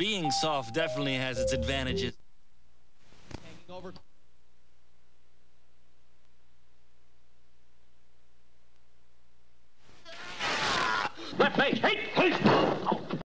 being soft definitely has its advantages. Hanging over. Left base, hey!